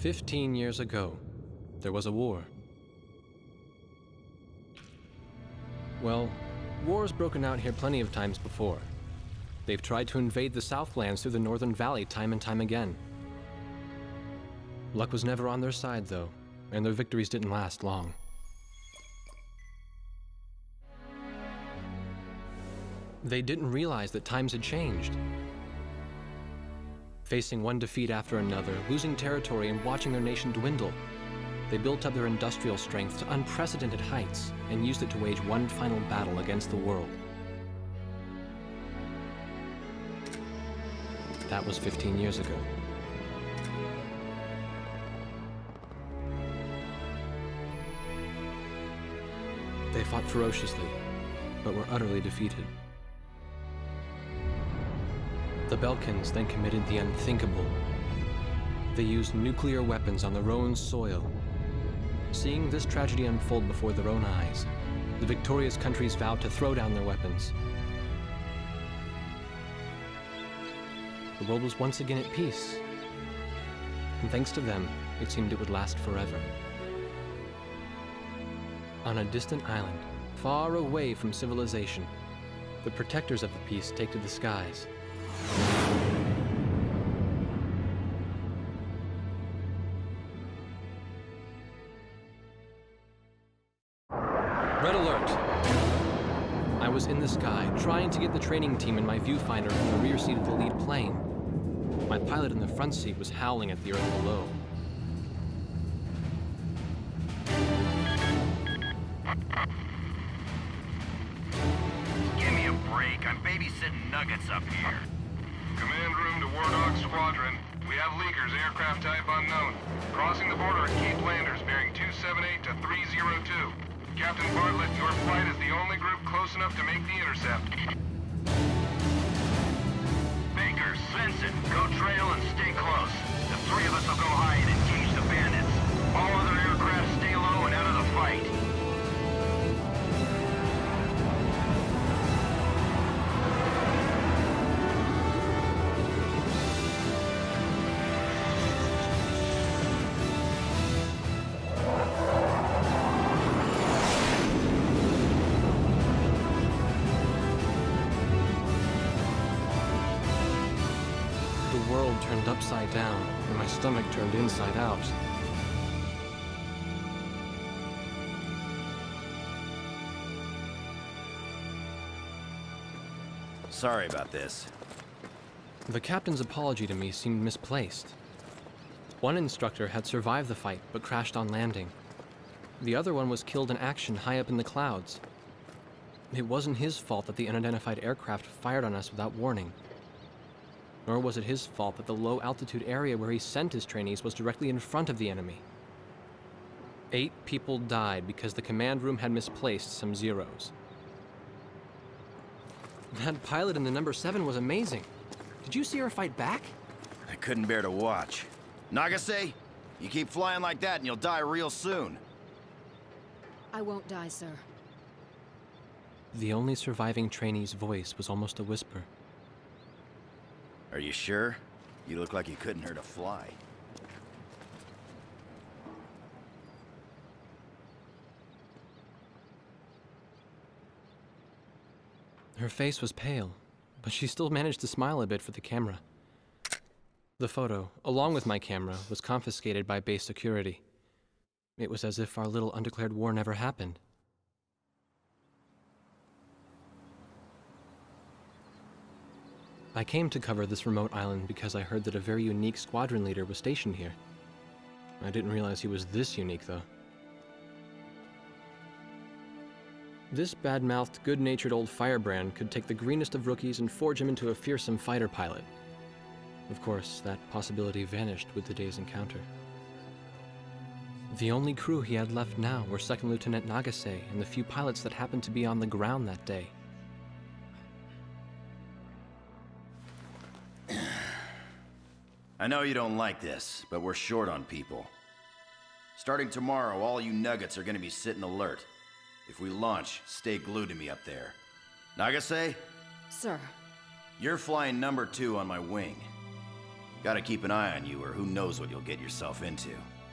15 years ago, there was a war. Well, war's broken out here plenty of times before. They've tried to invade the Southlands through the Northern Valley time and time again. Luck was never on their side, though, and their victories didn't last long. They didn't realize that times had changed. Facing one defeat after another, losing territory and watching their nation dwindle, they built up their industrial strength to unprecedented heights and used it to wage one final battle against the world. That was 15 years ago. They fought ferociously, but were utterly defeated. The Belkans then committed the unthinkable. They used nuclear weapons on their own soil. Seeing this tragedy unfold before their own eyes, the victorious countries vowed to throw down their weapons. The world was once again at peace, and thanks to them, it seemed it would last forever. On a distant island, far away from civilization, the protectors of the peace take to the skies. Red alert! I was in the sky, trying to get the training team in my viewfinder from the rear seat of the lead plane. My pilot in the front seat was howling at the earth below. Give me a break. I'm babysitting Nuggets up here. Command room to War Dog Squadron. We have leakers, aircraft type unknown. Crossing the border at Cape Landers, bearing 278 to 302. Captain Bartlett, your flight is the only group close enough to make the intercept. Baker, sense it. Go trail and stay close. The three of us will go high and engage the bandits. All other aircraft stay low and out of the fight. The world turned upside down, and my stomach turned inside out. Sorry about this. The captain's apology to me seemed misplaced. One instructor had survived the fight, but crashed on landing. The other one was killed in action high up in the clouds. It wasn't his fault that the unidentified aircraft fired on us without warning. Nor was it his fault that the low-altitude area where he sent his trainees was directly in front of the enemy. 8 people died because the command room had misplaced some zeros. That pilot in the number 7 was amazing. Did you see her fight back? I couldn't bear to watch. Nagase, you keep flying like that and you'll die real soon. I won't die, sir. The only surviving trainee's voice was almost a whisper. Are you sure? You look like you couldn't hurt a fly. Her face was pale, but she still managed to smile a bit for the camera. The photo, along with my camera, was confiscated by base security. It was as if our little undeclared war never happened. I came to cover this remote island because I heard that a very unique squadron leader was stationed here. I didn't realize he was this unique, though. This bad-mouthed, good-natured old firebrand could take the greenest of rookies and forge him into a fearsome fighter pilot. Of course, that possibility vanished with the day's encounter. The only crew he had left now were Second Lieutenant Nagase and the few pilots that happened to be on the ground that day. I know you don't like this, but we're short on people. Starting tomorrow, all you Nuggets are gonna be sitting alert. If we launch, stay glued to me up there. Nagase? Sir. You're flying number 2 on my wing. Gotta keep an eye on you, or who knows what you'll get yourself into.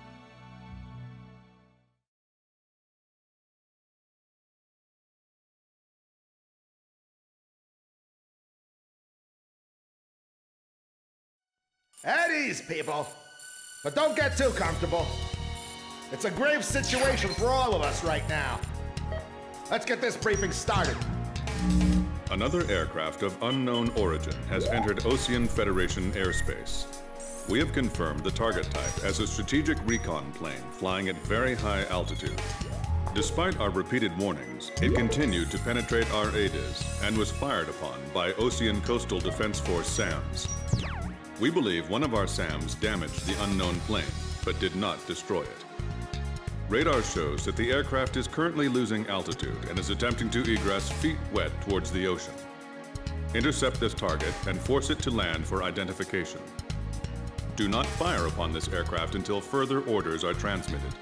At ease, people. But don't get too comfortable. It's a grave situation for all of us right now. Let's get this briefing started. Another aircraft of unknown origin has entered Osean Federation airspace. We have confirmed the target type as a strategic recon plane flying at very high altitude. Despite our repeated warnings, it continued to penetrate our ADIS and was fired upon by Osean Coastal Defense Force SAMs. We believe one of our SAMs damaged the unknown plane, but did not destroy it. Radar shows that the aircraft is currently losing altitude and is attempting to egress feet wet towards the ocean. Intercept this target and force it to land for identification. Do not fire upon this aircraft until further orders are transmitted.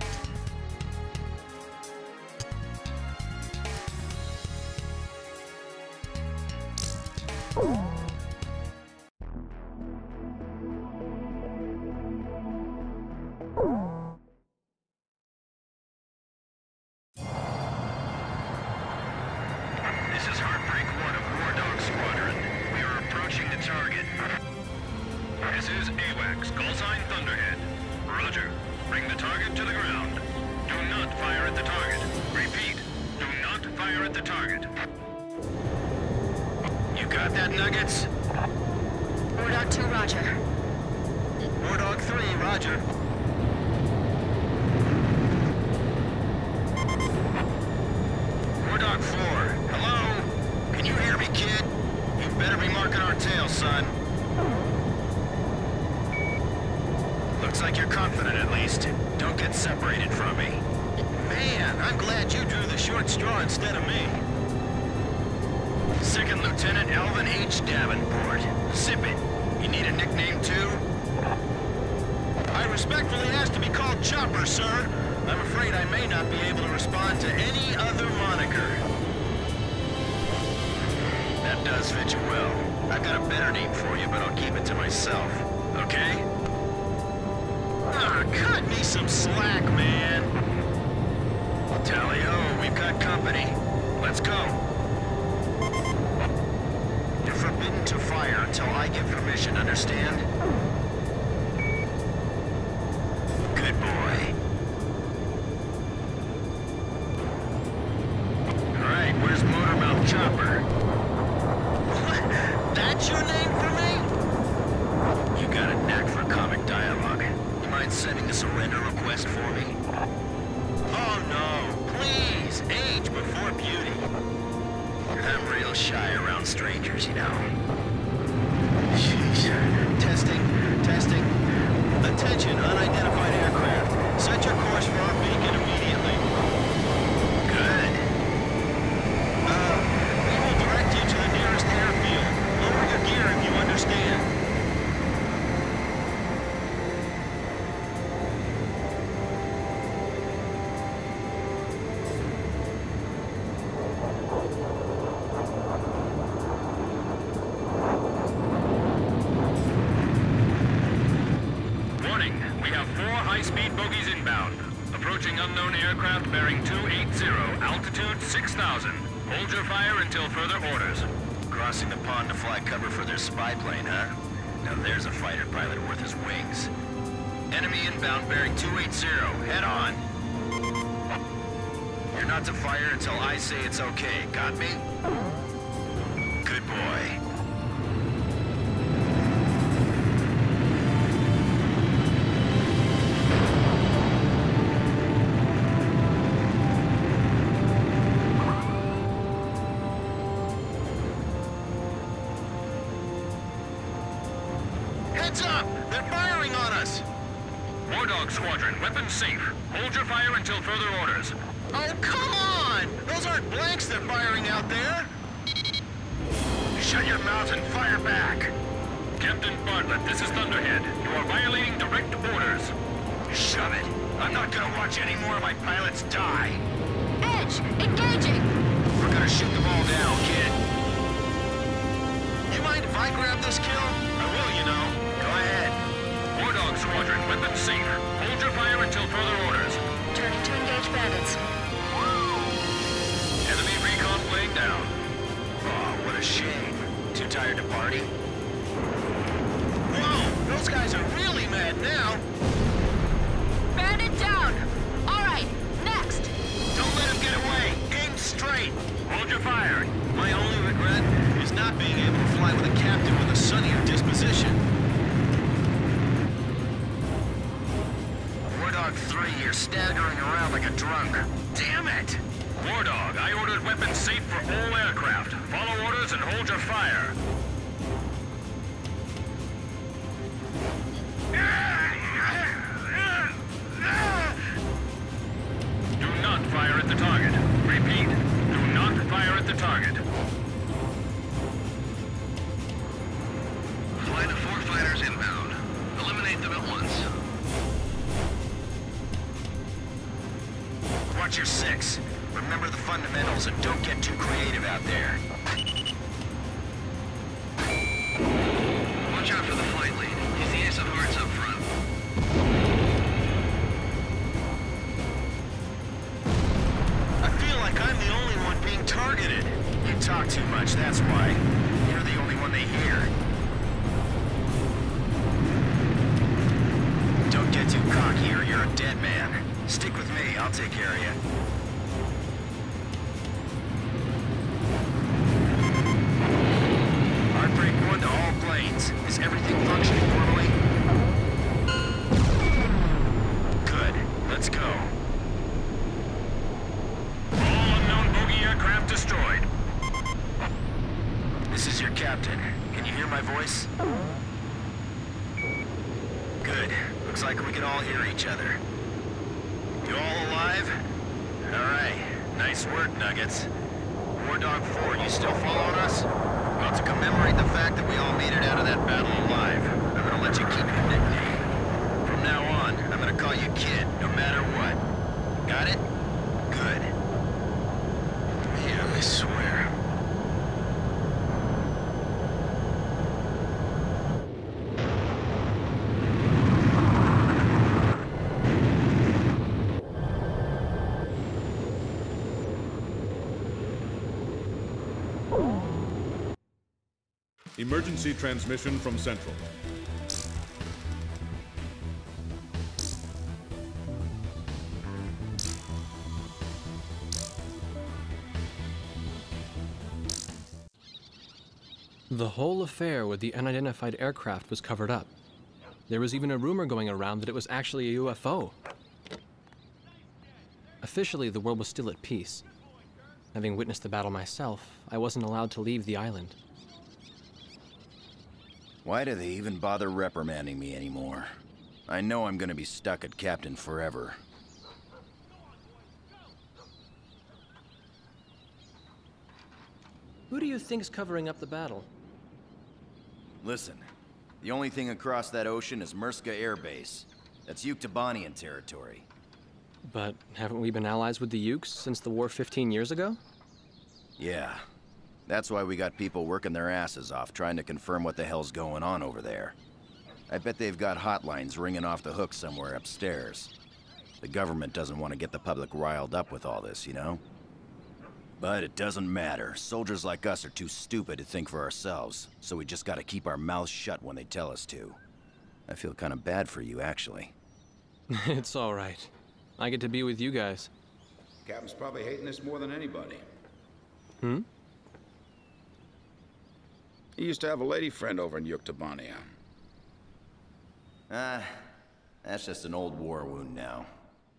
This is Heartbreak 1 of War Dog Squadron. We are approaching the target. This is AWACS, call sign Thunderhead. Roger. Bring the target to the ground. Do not fire at the target. Repeat, do not fire at the target. You got that, Nuggets? War Dog 2, roger. War Dog 3, roger. War Dog 4, hello? Can you hear me, kid? You better be marking our tail, son. Looks like you're confident, at least. Don't get separated from me. Man, I'm glad you drew the short straw instead of me. Second Lieutenant Alvin H. Davenport. Sip it. You need a nickname, too? I respectfully ask to be called Chopper, sir. I'm afraid I may not be able to respond to any other moniker. That does fit you well. I've got a better name for you, but I'll keep it to myself. Okay? Ah, cut me some slack, man. Tally-ho, we've got company. Let's go. You're forbidden to fire until I give permission, understand? Good boy. All right, where's Motormouth Chopper? What? That's your name for me? You got a knack for comic dialogue. You mind sending a surrender request for me? Oh no, please, age before beauty. I'm real shy around strangers, you know. Sheesh. Testing. Attention, unidentified aircraft. Set your course for our beacon immediately. Good. We will direct you to the nearest airfield. Lower your gear if you understand. High-speed bogies inbound. Approaching unknown aircraft bearing 280, altitude 6,000. Hold your fire until further orders. Crossing the pond to fly cover for their spy plane, huh? Now there's a fighter pilot worth his wings. Enemy inbound bearing 280. Head on. You're not to fire until I say it's okay. Got me? Good boy. Heads up! They're firing on us! War Dog Squadron, weapons safe. Hold your fire until further orders. Oh, come on! Those aren't blanks they're firing out there! Shut your mouth and fire back! Captain Bartlett, this is Thunderhead. You are violating direct orders. Shove it! I'm not gonna watch any more of my pilots die. Edge, engaging! We're gonna shoot them all down, kid. You mind if I grab this kill? I will, you know. Go ahead. party. Whoa! Those guys are really mad now! Bandit down! Alright, next! Don't let him get away! Aim straight! Hold your fire! My only regret is not being able to fly with a captain with a sunnier disposition. War Dog 3, you're staggering around like a drunk. Damn it! War Dog, I ordered weapons safe for all aircraft. Follow orders and hold your fire. Do not fire at the target. Repeat, do not fire at the target. Flight of 4 fighters inbound. Eliminate them at once. Watch your 6. Remember the fundamentals and don't get too creative out there. Watch out for the flight lead. He's the ace of hearts up front. I feel like I'm the only one being targeted. You talk too much, that's why. You're the only one they hear. Don't get too cocky or you're a dead man. Stick with me, I'll take care of you. Heartbreak 1 to all planes. Is everything functioning normally? Good. Let's go. All unknown bogey aircraft destroyed. This is your captain. Can you hear my voice? Good. Looks like we can all hear each other. You all alive? Alright. Nice work, Nuggets. War Dog 4, you still following us? Well, to commemorate the fact that we all made it out of that battle alive, I'm gonna let you keep your nickname. From now on, I'm gonna call you Kid, no matter what. Got it? Good. Yeah, I swear. Emergency transmission from Central. The whole affair with the unidentified aircraft was covered up. There was even a rumor going around that it was actually a UFO. Officially, the world was still at peace. Having witnessed the battle myself, I wasn't allowed to leave the island. Why do they even bother reprimanding me anymore? I know I'm gonna be stuck at Captain forever. Who do you think's covering up the battle? Listen, the only thing across that ocean is Murska Air Base. That's Yuktobanian territory. But haven't we been allies with the Ukes since the war 15 years ago? Yeah. That's why we got people working their asses off trying to confirm what the hell's going on over there. I bet they've got hotlines ringing off the hook somewhere upstairs. The government doesn't want to get the public riled up with all this, you know? But it doesn't matter. Soldiers like us are too stupid to think for ourselves, so we just gotta keep our mouths shut when they tell us to. I feel kind of bad for you, actually. It's all right. I get to be with you guys. Captain's probably hating this more than anybody. Hmm? He used to have a lady friend over in Yuktobania. That's just an old war wound now.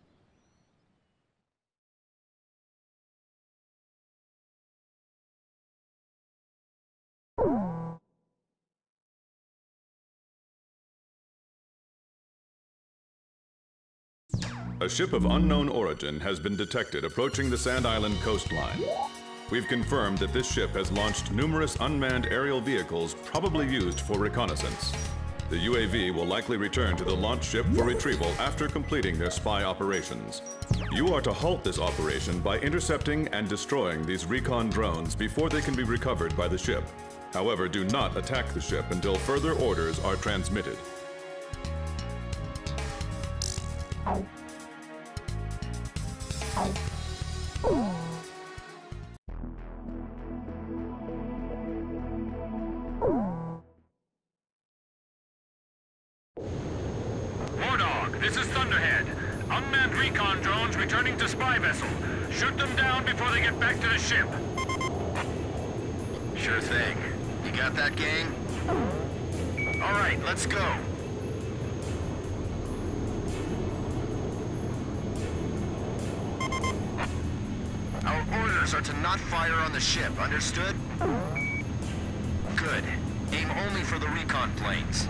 A ship of unknown origin has been detected approaching the Sand Island coastline. We've confirmed that this ship has launched numerous unmanned aerial vehicles probably used for reconnaissance. The UAV will likely return to the launch ship for retrieval after completing their spy operations. You are to halt this operation by intercepting and destroying these recon drones before they can be recovered by the ship. However, do not attack the ship until further orders are transmitted. Oh. This is Thunderhead. Unmanned recon drones returning to spy vessel. Shoot them down before they get back to the ship. Sure thing. You got that, gang? All right, let's go. Our orders are to not fire on the ship, understood? Good. Aim only for the recon planes.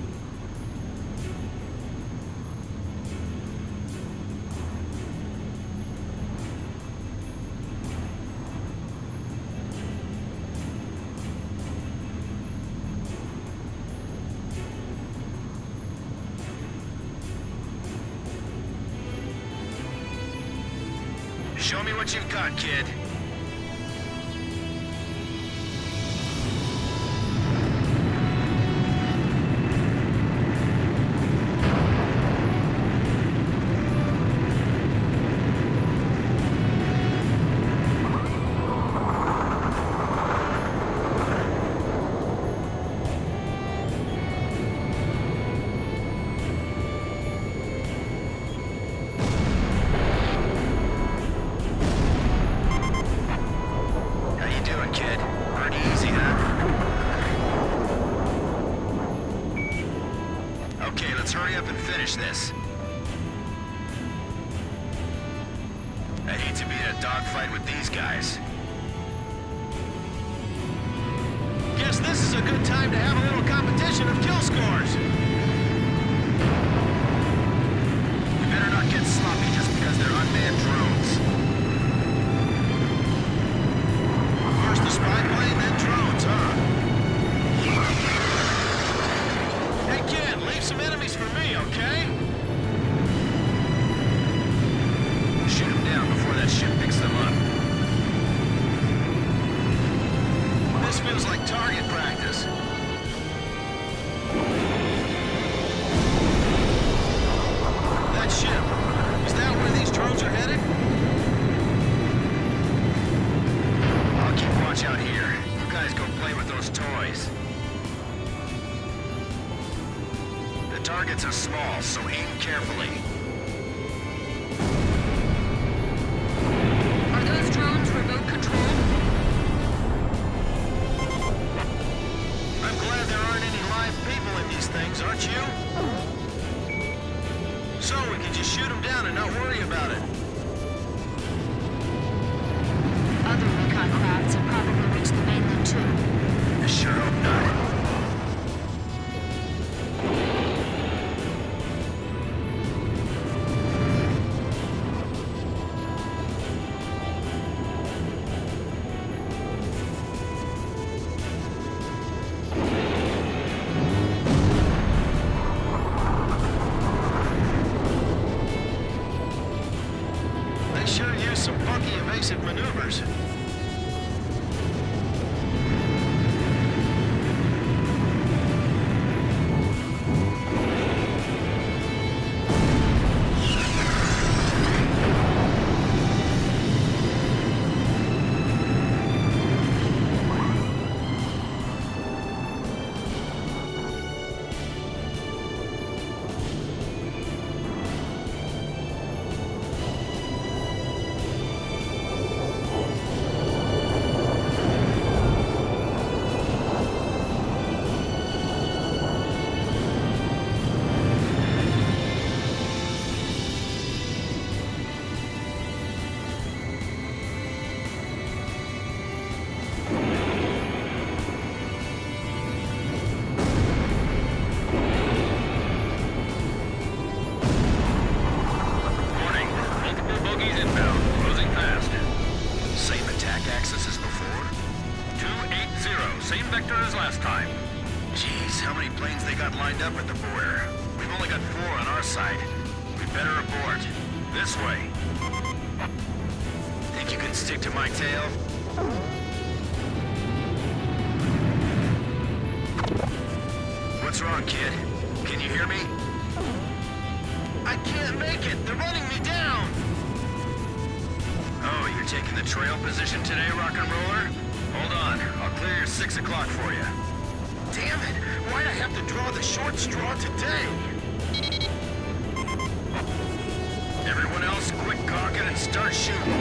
Show me what you've got, kid. This. I'd hate to be in a dogfight with these guys. Guess this is a good time to have a little competition of kill scores. We better not get sloppy just because they're unmanned drones. First the spy plane, then drones, huh? Hey kid, leave some enemies for me, okay? Shoot them down before that ship picks them up. This feels like target practice. That ship, is that where these drones are headed? I'll keep watch out here. You guys go play with those toys. The targets are small, so aim carefully. Are those drones remote controlled? I'm glad there aren't any live people in these things, aren't you? So we can just shoot them down and not worry about it. Other recon crafts have probably reached the mainland too. I sure hope not. They sure use some funky evasive maneuvers. Same vector as last time. Jeez, how many planes they got lined up at the border? We've only got 4 on our side. We better abort. This way. Think you can stick to my tail? What's wrong, kid? Can you hear me? I can't make it! They're running me down! Oh, you're taking the trail position today, rock and roller? Hold on, I'll clear your 6 o'clock for you. Damn it! Why'd I have to draw the short straw today? Everyone else, quit gawking and start shooting.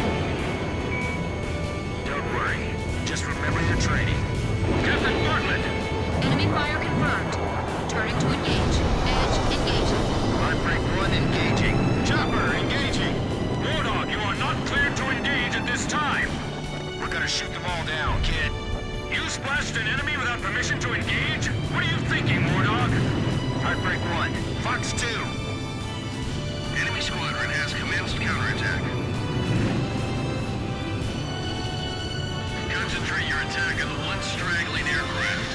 Don't worry. Just remember your training. Captain Bartlett! Enemy fire confirmed. Turning to engage. Edge engaging. Heartbreak 1 engaging. Chopper engaging. Wardog, you are not cleared to engage at this time. We're gonna shoot them all down, kid. You splashed an enemy without permission to engage? What are you thinking, Wardog? Heartbreak 1. Fox 2. Enemy squadron has commenced counterattack. Concentrate your attack on the one straggling aircraft.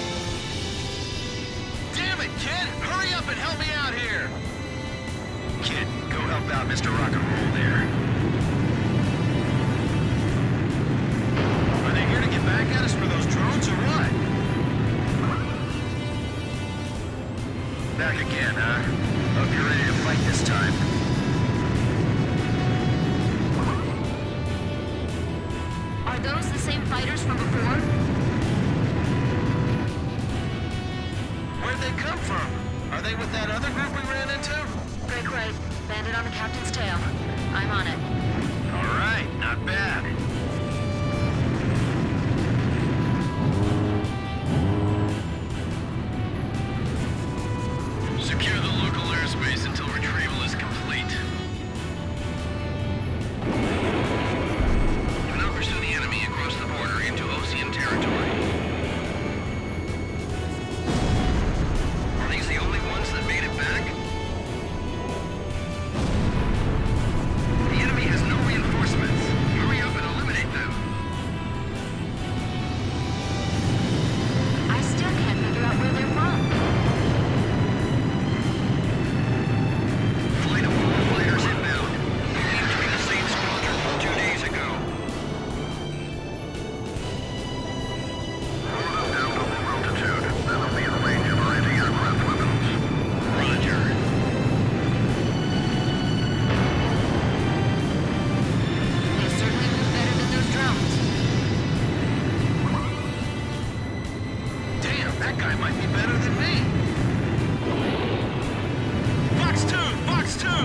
Damn it, kid! Hurry up and help me out here! Kid, go help out Mr. Rock and Roll there. Are they here to get back at us for those drones or what? Back again, huh? Hope you're ready to fight this time. Are those the same fighters from before? Where'd they come from? Are they with that other group we ran into? Great, great. Bandit on the captain's tail. I'm on it. All right, not bad. Secure the local airspace until retrieval is complete. Do not pursue the enemy across the border into Osean territory. Are these the only ones that made it back? The enemy has no reinforcements. Hurry up and eliminate them. I still can't figure out where they're from. Flight of fighters inbound. Seems to be the same squadron from 2 days ago. Hold up down to low altitude. That'll be in range of our anti-aircraft weapons. Roger. They certainly move better than those drones. Damn, that guy might be better than me. Fox 2! Fox 2!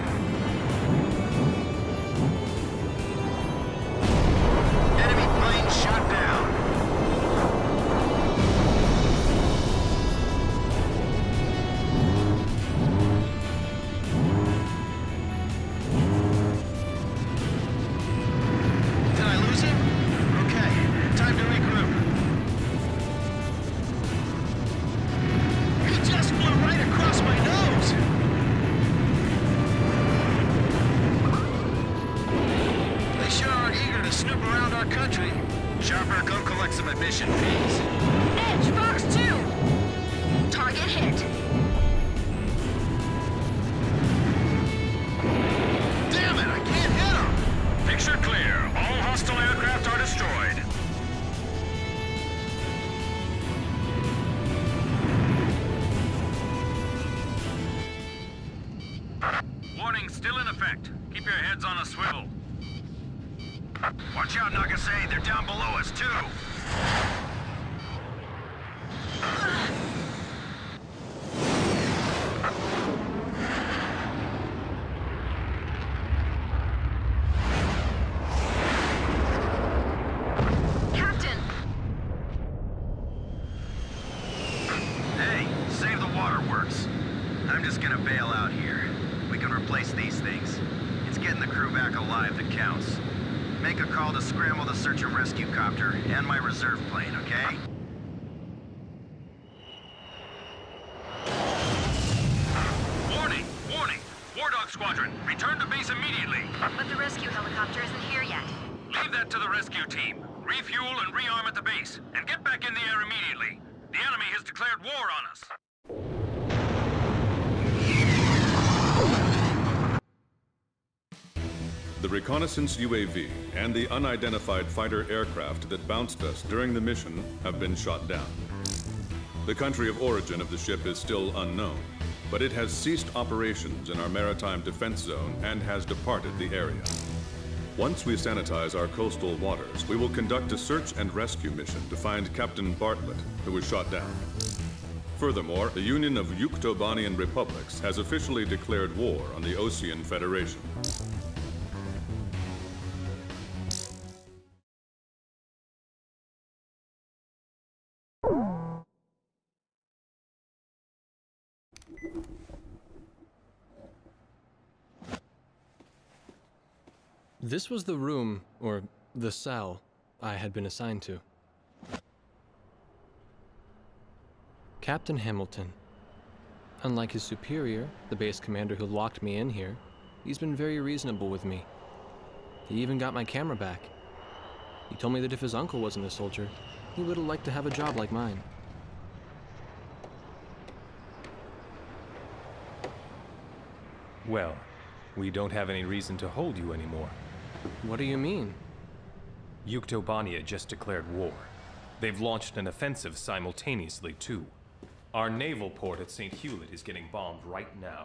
Enemy plane shot down. Did I lose him? Okay, time to regroup. He just flew right across my nose! They sure are eager to snoop around our country. Chopper, go collect some admission fees. Edge, Fox 2! Target hit. Damn it, I can't hit him! Picture clear. All hostile aircraft are destroyed. Warning still in effect. Keep your heads on a swivel. Watch out, Nagasei. They're down below us, too. Captain! Hey, save the waterworks. I'm just gonna bail out here. We can replace these things. It's getting the crew back alive that counts. Make a call to scramble the search and rescue copter and my reserve plane, okay? Warning! Warning! Wardog Squadron, return to base immediately! But the rescue helicopter isn't here yet. Leave that to the rescue team. Refuel and rearm at the base, and get back in the air immediately. The enemy has declared war on us. The reconnaissance UAV and the unidentified fighter aircraft that bounced us during the mission have been shot down. The country of origin of the ship is still unknown, but it has ceased operations in our maritime defense zone and has departed the area. Once we sanitize our coastal waters, we will conduct a search and rescue mission to find Captain Bartlett, who was shot down. Furthermore, the Union of Yuktobanian Republics has officially declared war on the Osean Federation. This was the room, or the cell, I had been assigned to. Captain Hamilton. Unlike his superior, the base commander who locked me in here, he's been very reasonable with me. He even got my camera back. He told me that if his uncle wasn't a soldier, he would have liked to have a job like mine. Well, we don't have any reason to hold you anymore. What do you mean? Yuktobania just declared war. They've launched an offensive simultaneously, too. Our naval port at St. Hewlett is getting bombed right now.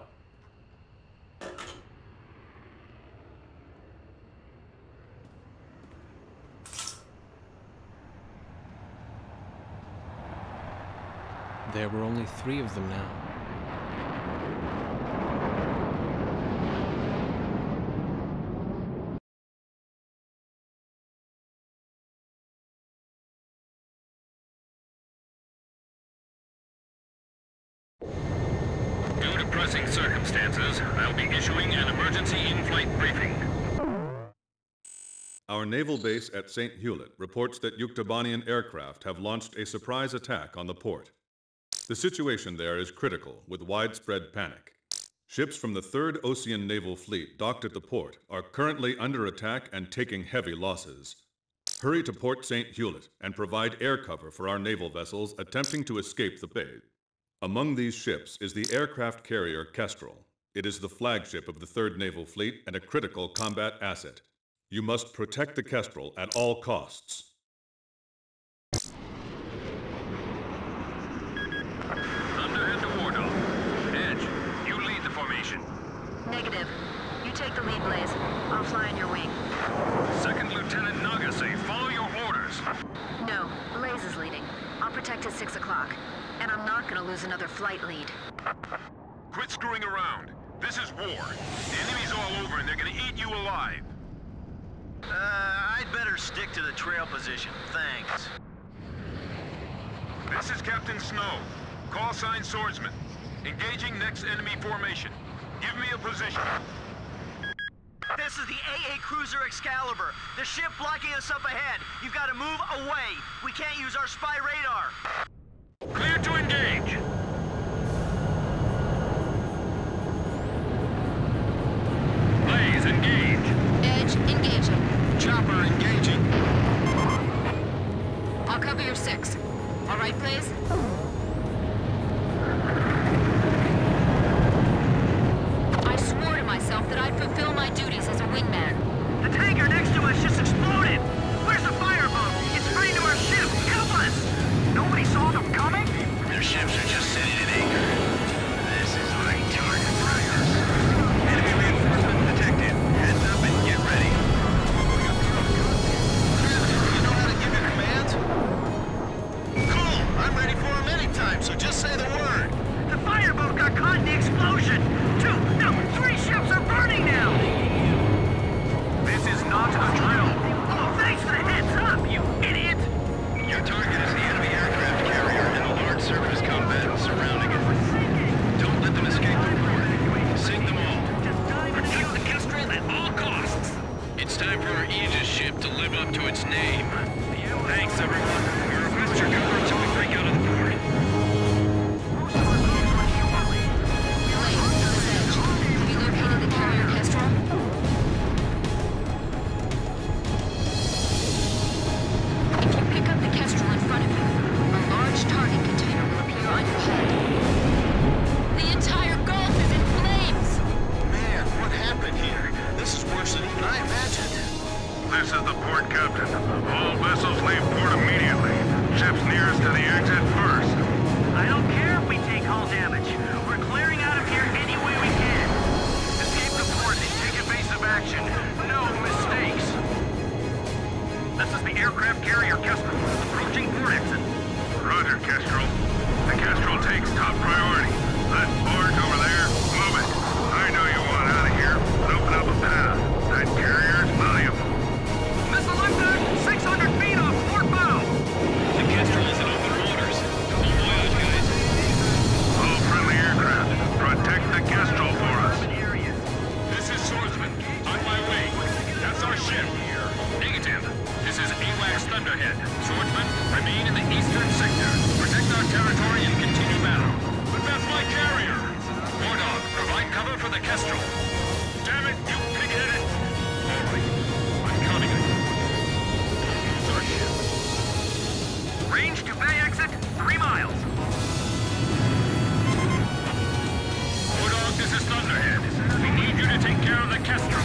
There were only 3 of them now. Due to pressing circumstances, I'll be issuing an emergency in-flight briefing. Our naval base at St. Hewlett reports that Yuktobanian aircraft have launched a surprise attack on the port. The situation there is critical, with widespread panic. Ships from the 3rd Osean Naval Fleet docked at the port are currently under attack and taking heavy losses. Hurry to Port St. Hewlett and provide air cover for our naval vessels attempting to escape the bay. Among these ships is the aircraft carrier Kestrel. It is the flagship of the 3rd Naval Fleet and a critical combat asset. You must protect the Kestrel at all costs. Thunderhead to Wardog. Edge, you lead the formation. Negative. You take the lead, Blaze. I'll fly in your wing. 2nd Lieutenant Nagase, follow your orders. No, Blaze is leading. I'll protect at 6 o'clock. And I'm not gonna lose another flight lead. Quit screwing around. This is war. The enemy's all over and they're gonna eat you alive. I'd better stick to the trail position, thanks. This is Captain Snow. Call sign Swordsman. Engaging next enemy formation. Give me a position. This is the AA Cruiser Excalibur. The ship blocking us up ahead. You've got to move away. We can't use our spy radar. Clear to engage. Blaze, engage. Edge, engaging. Chopper, engaging. I'll cover your 6. All right, Blaze? I swore to myself that I'd fulfill my duties as a wingman. The tanker next to us just exploded. Where's the fireboat? It's spraying to our ship. Help us! Nobody saw them coming? Their ship's Kestrel. Damn it, you pig-headed! All right, I'm counting it. Use our ship. Range to bay exit, 3 miles. War Dog, this is Thunderhead. We need you to take care of the Kestrel.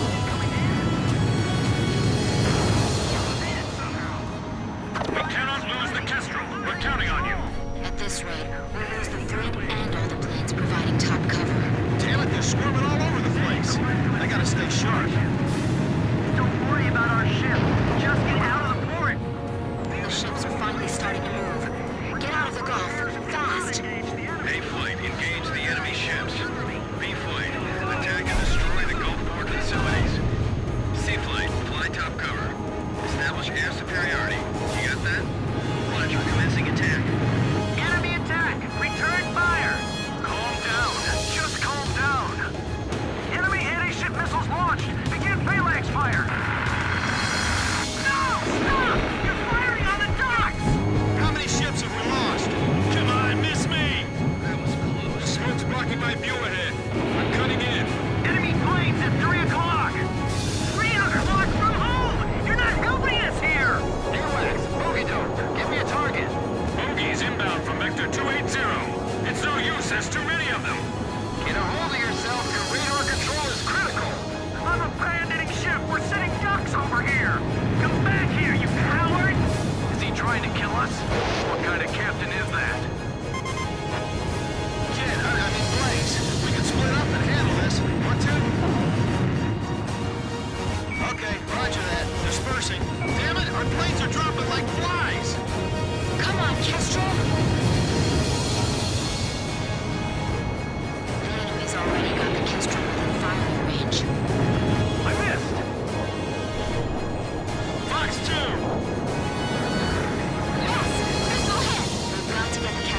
We cannot lose the Kestrel. We're counting on you. At this rate, we'll lose the threat and all the planes providing top cover. Damn it, they're swarming all over the place. I gotta stay sharp. Don't worry about our ship. Just get out of the port. The ships are finally starting to move. Get out of the Gulf, fast! A Flight, engage the enemy ships. B Flight, attack and destroy the Gulf port facilities. C Flight, fly top cover. Establish air superiority. You got that? Roger, commencing attack. Enemy attack! Return fire! Calm down. Just calm down. Enemy anti-ship missiles launched. Begin phalanx fire. No! Stop! You're firing on the docks! How many ships have we lost? Come on, miss me! That was close. Smoke's blocking my view ahead. I'm cutting in. Enemy planes at 3 o'clock! 3 o'clock from home! You're not helping us here! Earwax, bogey dope. Give me a target. Bogey's inbound from Vector 280. It's no use, there's too many of them. Get a hold of yourself. Your radar control is critical. I'm abandoning ship. We're sitting ducks over here. Come back here, you coward! Is he trying to kill us? What kind of captain is that? Kid, I mean Blaze. We can split up and handle this. Want to? Okay, roger that. Dispersing. Damn it, our planes are dropping like flies! Come on, Kestrel! The enemy's already got the Kestrel within firing range. I missed! Fox 2! Yes! Missile hit! We're about to get the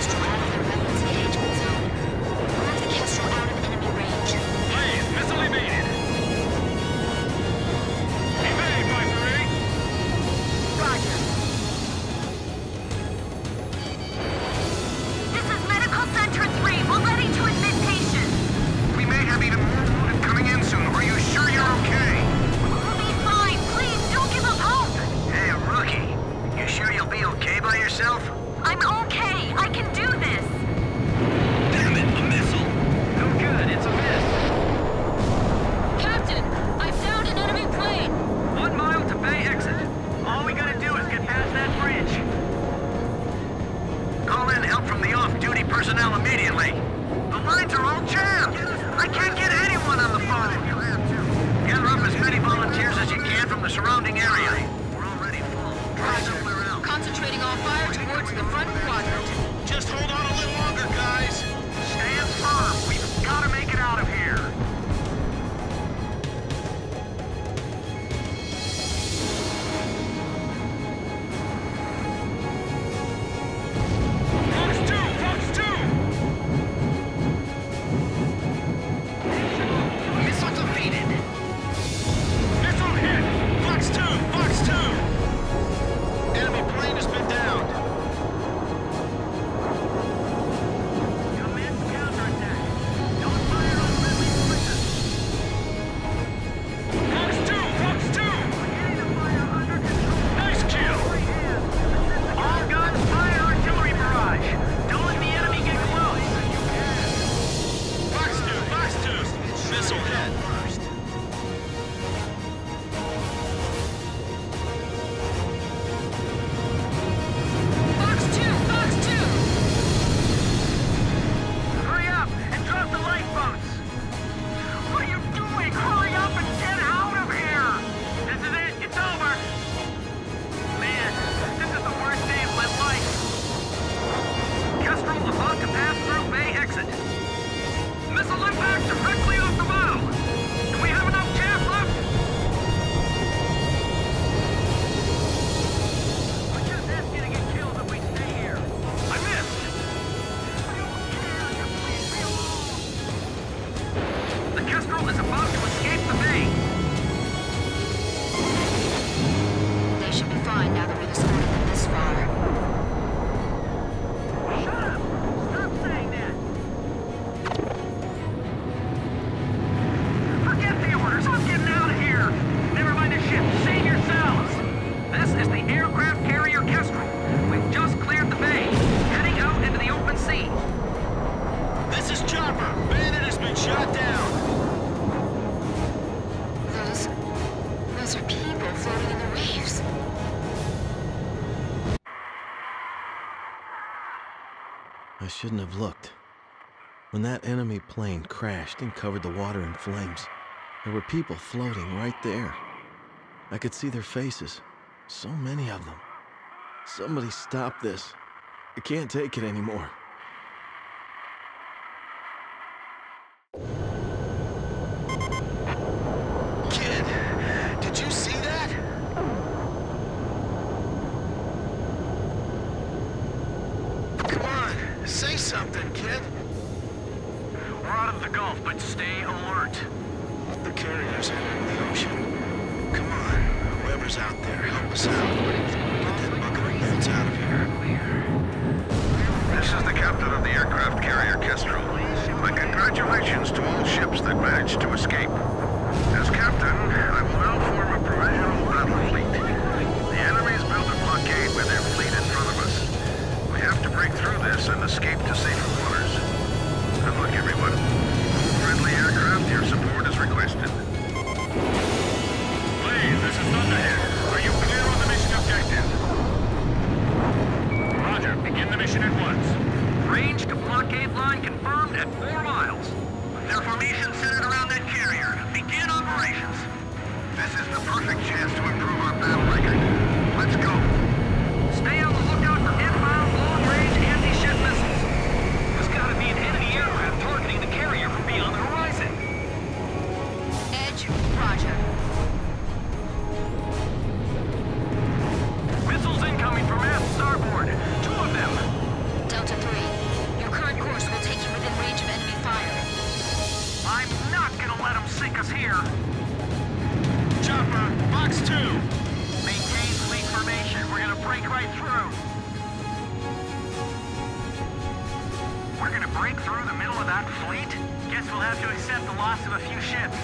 shouldn't have looked. When that enemy plane crashed and covered the water in flames, there were people floating right there. I could see their faces. So many of them. Somebody stop this. I can't take it anymore. Kid, did you see that? Come on, say something, kid. We're out of the Gulf, but stay alert. The carrier's entering the ocean. Come on, whoever's out there, help us out. Get that bucket of boats out of here. This is the captain of the aircraft carrier Kestrel. My congratulations to all ships that managed to escape. As captain, I will now form a provisional battle fleet. The enemy's built a blockade with their fleet in front of us. We have to break through this and escape to safer waters. Good luck, everyone. Friendly aircraft, your support is requested. Blaze, this is Thunderhead. Are you clear on the mission objective? Roger. Begin the mission at once. Range to blockade line confirmed at 4 miles. Their formation centered around that carrier. Begin operations. This is the perfect chance to improve our battle record. Let's go. Stay on the lookout for inbound long-range anti-ship missiles. There's gotta be an enemy aircraft targeting the carrier from beyond the horizon. Edge, roger. Missiles incoming from aft starboard. 2 of them. Delta 3, your current course will take you within range of enemy fire. I'm not gonna let them sink us here. Chopper, Box 2. Maintain fleet formation. We're gonna break right through. We're gonna break through the middle of that fleet? Guess we'll have to accept the loss of a few ships.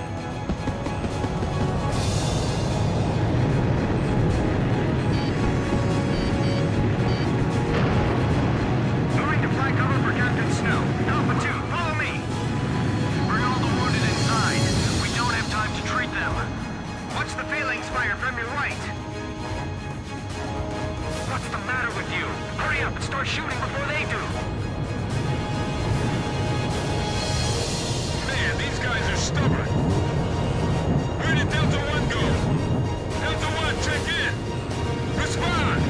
Moving to fly cover for Captain Snow. Alpha 2, follow me. Bring all the wounded inside. We don't have time to treat them. What's the phalanx fire from your right? What's the matter with you? Hurry up and start shooting before they do. Man, these guys are stubborn. Where did Delta 1 go? Delta 1, check in. Respond.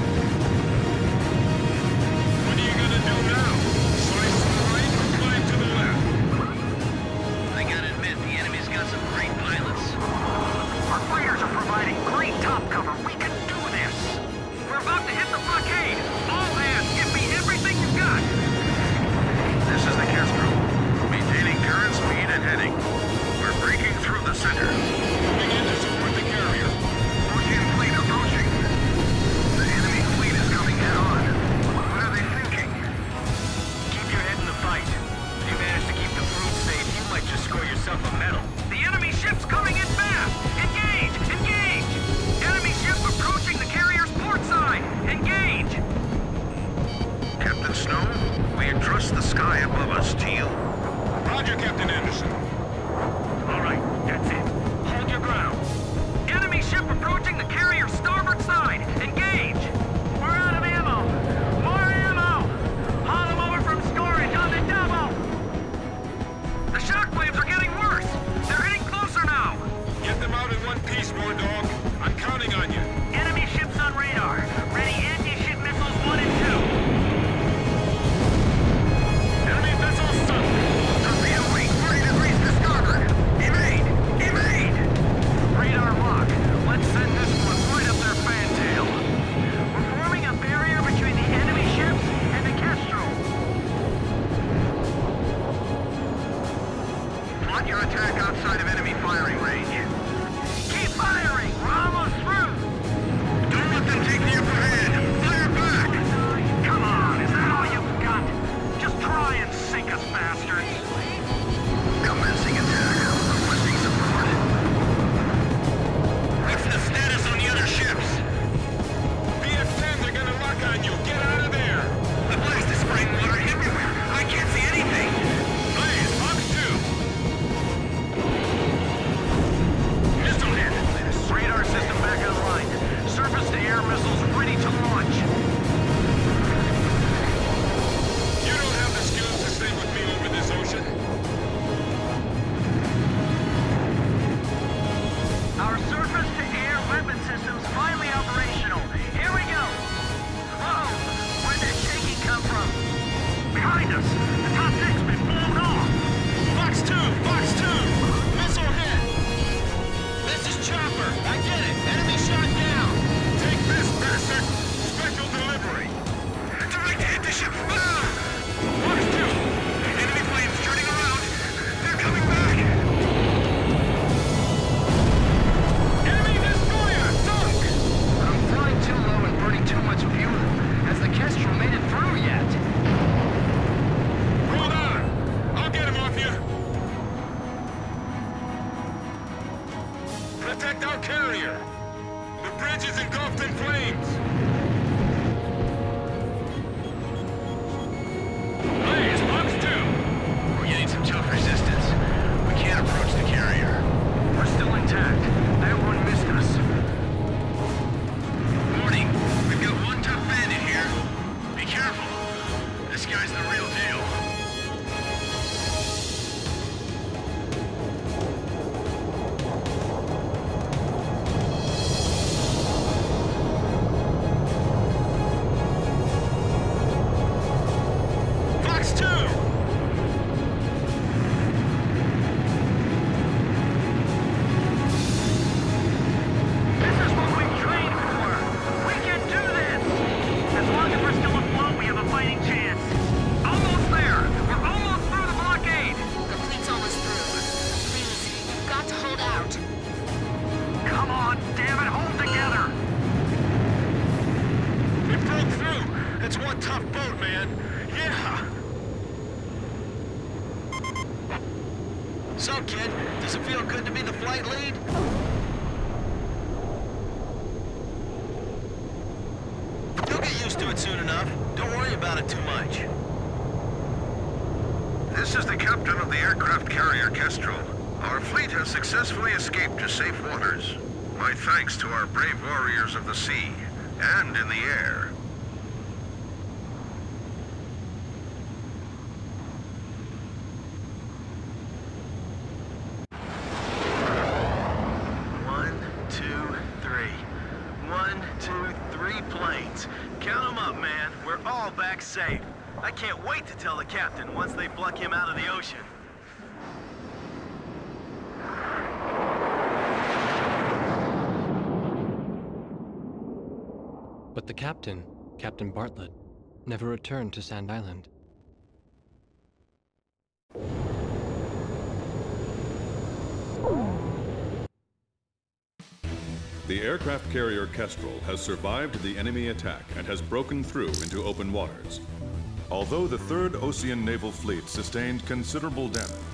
What are you gonna do now? Slice to the right or climb to the left? I gotta admit, the enemy's got some great pilots. Our fighters are providing great top cover. We can do this. We're about to hit the blockade. All hands, give me everything you've got. This is the Kestrel. Maintaining current speed and heading. We're breaking through the center. Moving in to support the carrier. Ocean fleet approaching. The enemy fleet is coming head on. What are they thinking? Keep your head in the fight. If you manage to keep the fleet safe, you might just score yourself a medal. The enemy ship's coming in fast! Engage! Engage! Enemy ship approaching the carrier's port side! Engage! Captain Snow, we entrust the sky above us to you. Roger, Captain Anderson. All right, that's it. Hold your ground. Enemy ship approaching the carrier's starboard side! Engage! We're out of ammo! More ammo! Haul them over from storage on the double! The shockwaves are getting worse! They're hitting closer now! Get them out in one piece, War Dog. I'm counting on you. Enemy ships on radar. Ready anti-ship missiles 1 and 2. Enemy missiles sunk. Torpedo wing, 40 degrees to starboard. Evade! Evade! Radar lock. Let's send this one right up their fantail. We're forming a barrier between the enemy ships and the Kestrel. Plot your attack outside of enemy firing range. Keep firing! We're almost through! Don't let them take the upper hand. Fire back! Come on, is that all you've got? Just try and sink us, bastards! Commencing attack. Requesting support. What's the status on the other ships? BF-10, they're gonna lock on you! Get out of there! The blast is spraying water everywhere. I can't see anything. Blaze, Box 2! Missile hit! Radar system back carrier! The bridge is engulfed in flames! Blaze, Fox 2! We're getting some tough resistance. We can't approach the carrier. We're still intact. That one missed us. Warning, we've got one tough bandit here. Be careful. This guy's the real deal. Fox 2! This is what we trained for. We can do this. As long as we're still afloat, we have a fighting chance. Almost there. We're almost through the blockade. The fleet's almost through. Please, you've got to hold out. Come on, damn it, hold together. We broke through. That's one tough boat, man. Yeah. So, kid, does it feel good to be the flight lead? You'll get used to it soon enough. Don't worry about it too much. This is the captain of the aircraft carrier Kestrel. Our fleet has successfully escaped to safe waters. My thanks to our brave warriors of the sea and in the air. One, two, three. 1, 2, 3 planes. Count them up, man. We're all back safe. I can't wait to tell the captain once they pluck him out of the ocean. But the captain, Captain Bartlett, never returned to Sand Island. The aircraft carrier Kestrel has survived the enemy attack and has broken through into open waters. Although the 3rd Ocean Naval Fleet sustained considerable damage,